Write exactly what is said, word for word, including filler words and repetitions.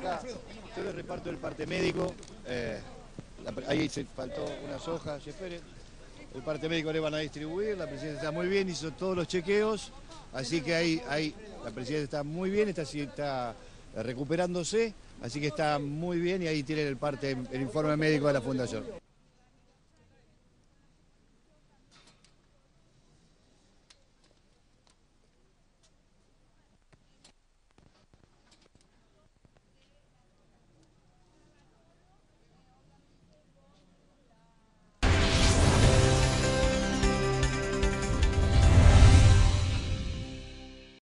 acá. Yo les reparto el parte médico. Eh, la, ahí se faltó unas hojas, esperen. El parte médico le van a distribuir, la presidenta está muy bien, hizo todos los chequeos, así que ahí, ahí la presidenta está muy bien, está, está recuperándose, así que está muy bien y ahí tienen el parte, el informe médico de la fundación.